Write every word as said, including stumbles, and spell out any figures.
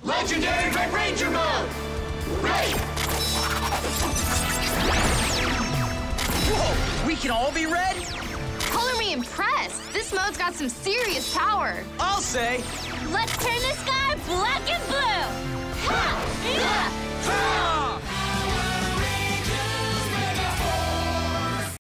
Legendary Red Ranger mode! Ready! Whoa! We can all be red? Color me impressed. This mode's got some serious power. I'll say. Let's turn the sky black and blue.